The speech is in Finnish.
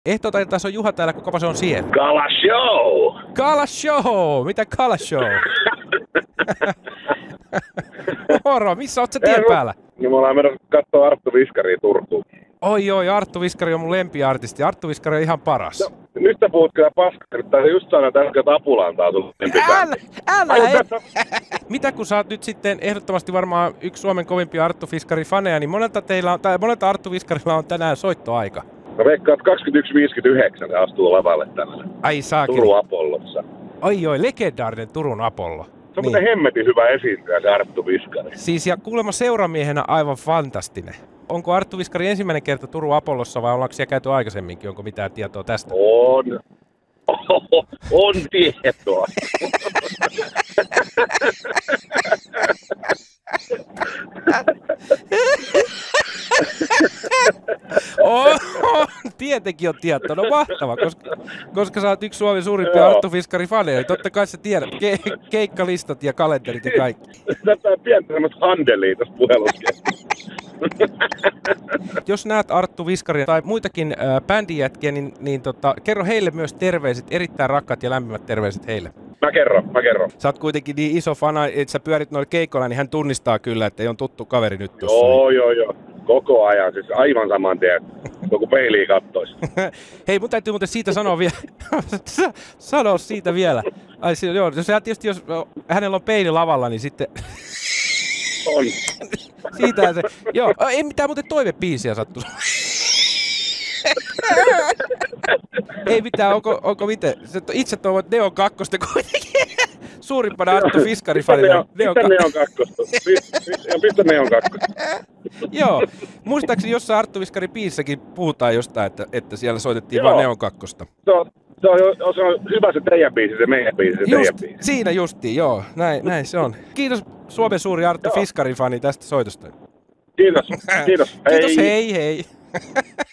Ehtootaitas on Juha täällä, kukapa se on siellä? Kala Show! Kala Show! Mitä Kala Show? Moro, missä oot sä tien päällä? No me ollaan menossa kattoo Arttu Viskaria Turkuun. Oi, Arttu Viskari on mun lempiartisti. Arttu Viskari on ihan paras. No, nyt sä puhut kyllä paskaa, tai just sanoa, että äsken Apulantaa tullut Älä! Mitä kun sä oot nyt sitten ehdottomasti varmaan yksi Suomen kovimpia Arttu Viskari-faneja, niin monelta Arttu Viskarilla on tänään soittoaika? Mä veikkaan, että 21.59 se astuu lavalle tänään. Ai saakeli. Turun Apollossa. Ai, legendaarinen Turun Apollo. Se on muuten hemmetin hyvä esiintyjä, se Arttu Viskari. Siis ja kuulemma seuramiehenä aivan fantastinen. Onko Arttu Viskari ensimmäinen kerta Turun Apollossa vai ollaanko siellä käyty aikaisemminkin? Onko mitään tietoa tästä? On tietoa. On, tietenkin on tietoa. No mahtava, koska sä oot yksi Suomen suurimpia Arttu Viskari-faneja, niin totta kai sä tiedät keikkalistat ja kalenterit ja kaikki. Tätä on pientä semmoista handelia tässä puhelussa. Jos näet Arttu Viskaria tai muitakin bändijätkiä, niin kerro heille myös terveiset, erittäin rakkaat ja lämpimät terveiset heille. Mä kerron. Sä oot kuitenkin niin iso fana, että sä pyörit noilla keikoilla, niin hän tunnistaa kyllä, että ei on tuttu kaveri nyt tossa. Joo. Koko ajan, siis aivan saman tien, kun peiliin kattois. Hei, mun täytyy muuten siitä sanoa vielä. Sano siitä vielä. Ai, joo, tietysti jos hänellä on peili lavalla, niin sitten... On. Siitähän se. Joo, ei mitään muuten toivebiisiä sattu. Ei mitään, onko miten? Itse toivot Neon 2 kuitenkin suurimpana Arttu Viskari-fanina. Pistä Neon 2. Pistä Neon 2. Joo, muistaakseni jossain Arttu Viskari-biissäkin puhutaan jostain, että siellä soitettiin vaan Neon 2. Se on hyvä se teidän biisi, se meidän biisi, se teidän biisi. Siinä justiin, joo. Näin se on. Kiitos Suomen suuri Arttu Viskari-fani tästä soitosta. Kiitos. Kiitos, hei.